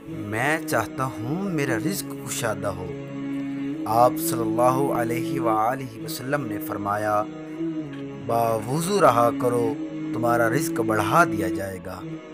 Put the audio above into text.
मैं चाहता हूँ मेरा रिज़्क कुशादा हो। आप सल्लल्लाहु अलैहि वसल्लम ने फरमाया, बावुज़ू रहा करो, तुम्हारा रिज़्क बढ़ा दिया जाएगा।